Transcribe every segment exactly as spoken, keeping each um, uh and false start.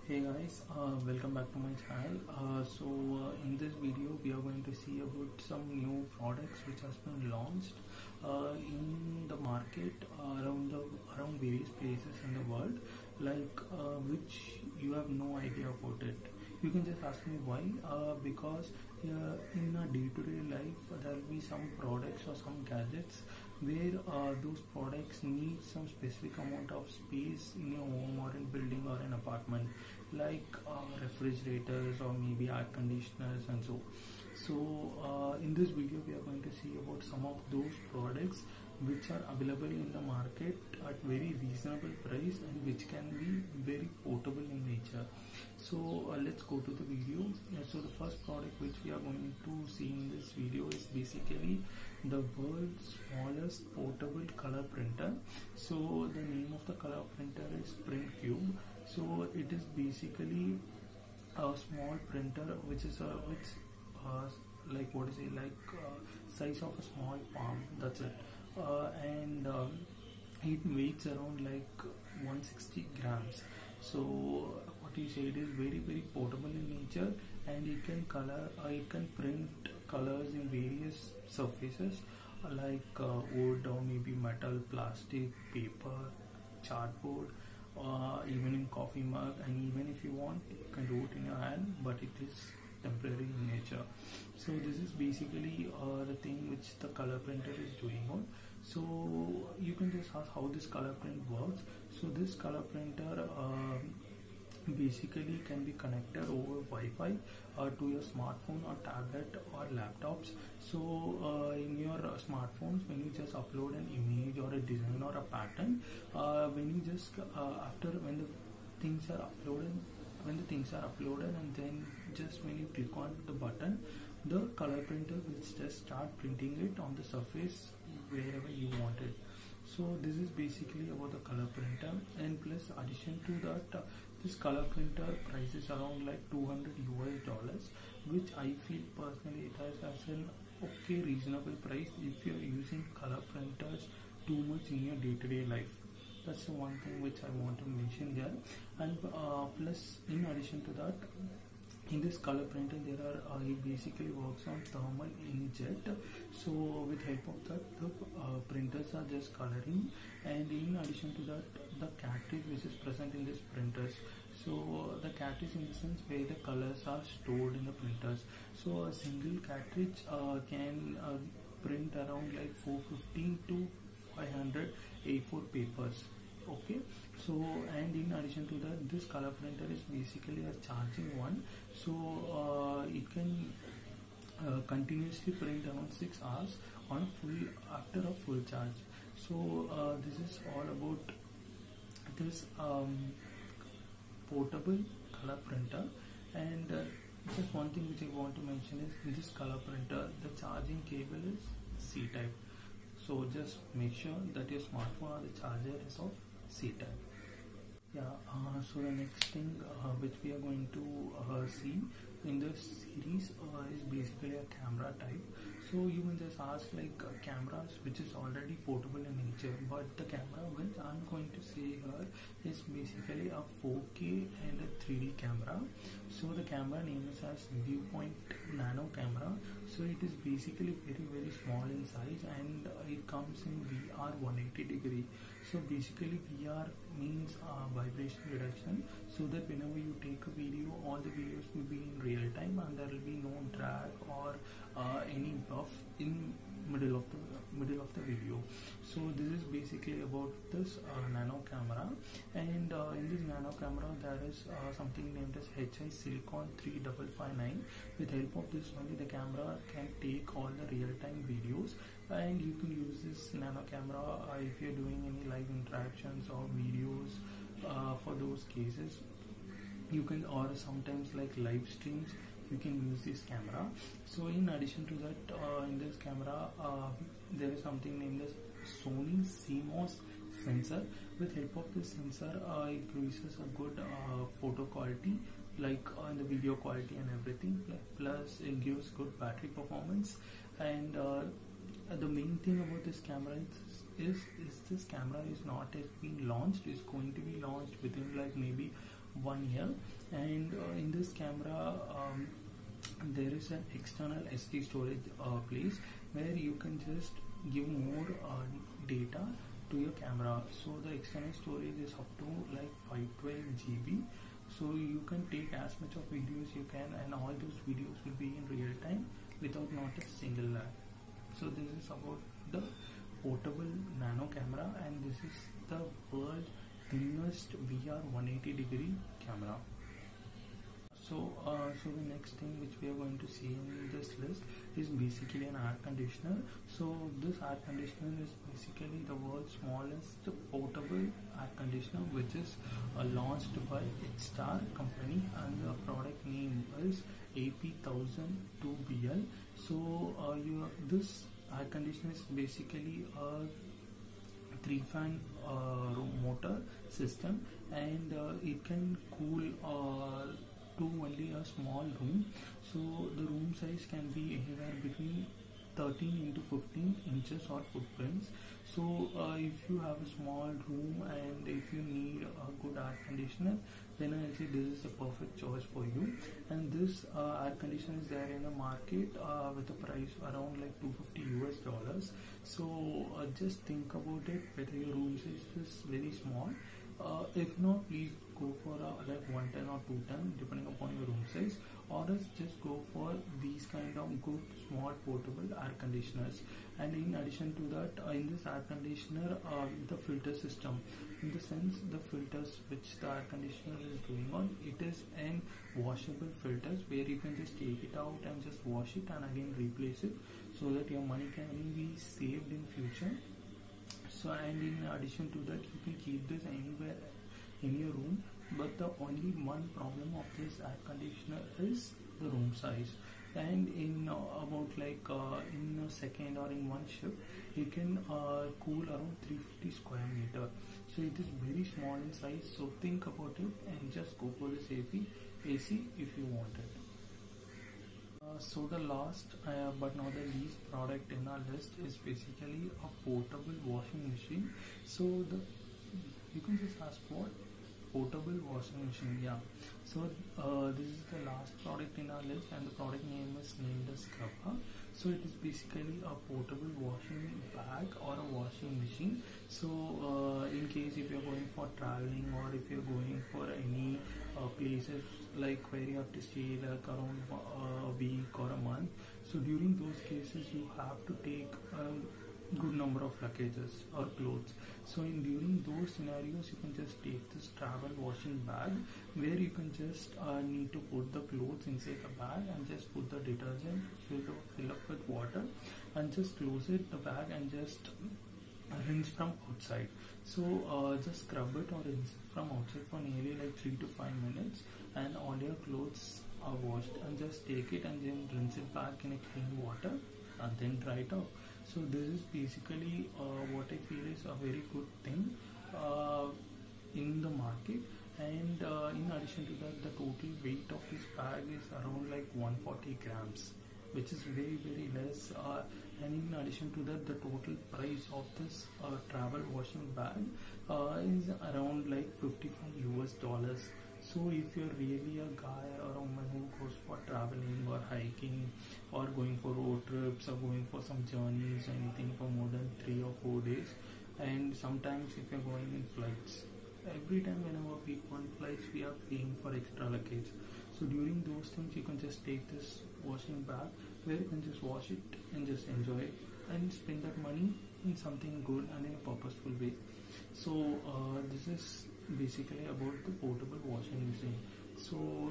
Hey guys, uh, welcome back to my channel. Uh, so uh, in this video we are going to see about some new products which has been launched uh, in the market uh, around the around various places in the world, like uh, which you have no idea about it. You can just ask me why, uh, because uh, in a day-to-day life there will be some products or some gadgets where uh, those products need some specific amount of space in your home or in building or an apartment, like uh, refrigerators or maybe air conditioners and so. So uh, in this video we are going to see about some of those products which are available in the market at very reasonable price and which can be very portable in nature. So uh, let's go to the video. Uh, so the first product which we are going to see in this video is basically the world's smallest portable color printer. So the name of the color printer is PrintCube. So it is basically a small printer which is a which uh, like what is it like uh, size of a small palm, that's it, uh, and um, it weighs around like one hundred sixty grams. So what you say, it is very very portable in nature, and it can color uh, it can print colors in various surfaces uh, like uh, wood or maybe metal, plastic, paper, cardboard, uh, even in coffee mug, and even if you want you can do it in your hand, but it is temporary in nature. So this is basically uh, the thing which the color printer is doing on. So you can just ask how this color print works. So this color printer uh, basically can be connected over Wi-Fi uh, to your smartphone or tablet or laptops. So uh, in your uh, smartphones, when you just upload an image or a design or a pattern, uh, when you just uh, after when the things are uploaded when the things are uploaded and then just when you click on the button, the color printer will just start printing it on the surface wherever you want it. So this is basically about the color printer, and plus addition to that, uh, this color printer price is around like two hundred U S dollars, which I feel personally it has as an okay reasonable price if you're using color printers too much in your day-to-day life. That's the one thing which I want to mention here. And uh, plus in addition to that, in this color printer there are uh, it basically works on thermal inkjet. So with help of that the uh, printers are just coloring, and in addition to that the cartridge which is present in this printers. So the cartridge in the sense where the colors are stored in the printers. So a single cartridge uh, can uh, print around like four fifty to five hundred A four papers. Okay, so and in addition to that, this color printer is basically a charging one. So uh, it can uh, continuously print around six hours on a full after a full charge. So uh, this is all about this um, portable color printer. And uh, just one thing which I want to mention is in this color printer the charging cable is C type. So just make sure that your smartphone or the charger is of C type. Yeah, uh, so the next thing uh, which we are going to uh, see in this series uh, is basically a camera type. So you can just ask like uh, cameras which is already portable in nature, but the camera which I'm going to say here is basically a four K and a three D camera. So the camera name is as Viewpoint Nano camera. So it is basically very very small in size, and uh, it comes in V R one eighty degree. So basically V R means uh, vibration reduction, so that whenever you take a video, all the videos will be in real time and there will be no drag or uh, any buff in middle of the middle of the video. So this is basically about this uh, nano camera, and uh, in this nano camera there is uh, something named as H I Silicon three five five nine. With help of this only the camera can take all the real-time videos, and you can use this nano camera uh, if you're doing any live interactions or videos. Uh, for those cases you can, or sometimes like live streams, you can use this camera. So in addition to that, uh, in this camera uh, there is something named as Sony C MOS sensor. With help of this sensor uh, it produces a good uh, photo quality, like uh, the video quality and everything, plus it gives good battery performance. And uh, the main thing about this camera is, is is this camera is not yet being launched. It's going to be launched within like maybe one year. And uh, in this camera um, there is an external S D storage uh, place where you can just give more uh, data to your camera. So the external storage is up to like five twelve G B, so you can take as much of videos you can, and all those videos will be in real time without not a single lag. So this is about the portable nano camera, and this is the world thinnest V R one eighty degree camera. So, uh, so the next thing which we are going to see in this list is basically an air conditioner. So this air conditioner is basically the world's smallest portable air conditioner, which is uh, launched by Extar company, and the product name is A P one thousand two B L. So uh, you, this air conditioner is basically a three fan uh, motor system, and uh, it can cool uh, to only a small room. So the room size can be anywhere between thirteen into fifteen inches or footprints. So uh, if you have a small room and if you need a good air conditioner, then I'll say this is the perfect choice for you. And this uh, air conditioner is there in the market uh, with a price around like two hundred fifty U S dollars. So uh, just think about it, whether your room size is very small. Uh, if not, please go for a, like one ten or two ten depending upon your room size, or else just go for these kind of good small portable air conditioners. And in addition to that, uh, in this air conditioner, uh, the filter system, in the sense the filters which the air conditioner is doing on, it is an washable filters where you can just take it out and just wash it and again replace it, so that your money can be saved in future. So, and in addition to that, you can keep this anywhere in your room, but the only one problem of this air conditioner is the room size. And in uh, about like uh, in a second or in one shift, you can uh, cool around three hundred fifty square meter. So it is very small in size, so think about it and just go for this A C if you want it. Uh, so the last uh, but not the least product in our list is basically a portable washing machine. So the you can just ask what portable washing machine, yeah. So uh, this is the last product in our list, and the product name is named as Scrubber. So it is basically a portable washing bag or a washing machine. So uh, in case if you're going for traveling, or if you're going for any uh, places like where you have to stay like around uh, a week or a month, so during those cases you have to take a good number of luggages or clothes. So in during those scenarios, you can just take this travel washing bag, where you can just uh, need to put the clothes inside the bag and just put the detergent, fill, fill up with water, and just close it the bag and just rinse from outside. So uh, just scrub it or rinse it from outside for nearly like three to five minutes, and all your clothes are washed, and just take it and then rinse it back in a clean water and then dry it out. So this is basically uh, what I feel is a very good thing uh, in the market. And uh, in addition to that, the total weight of this bag is around like one hundred forty grams, which is very very less. Uh, and in addition to that, the total price of this uh, travel washing bag uh, is around like fifty-five U S dollars. So if you're really a guy or a woman who goes for traveling or hiking or going for road trips or going for some journeys, anything for more than three or four days, and sometimes if you're going in flights, every time whenever we go on flights, we are paying for extra luggage. So during those things, you can just take this washing bag where you can just wash it and just enjoy it and spend that money in something good and in a purposeful way. So uh, this is basically about the portable washing machine. So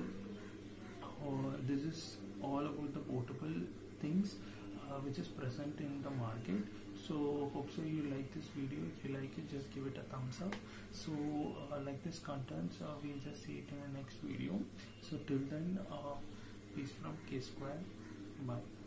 uh, this is all about the portable things uh, which is present in the market. So hope so you like this video. If you like it, just give it a thumbs up. So uh, like this content, uh, we'll just see it in the next video. So till then, uh, peace from K Square. Bye.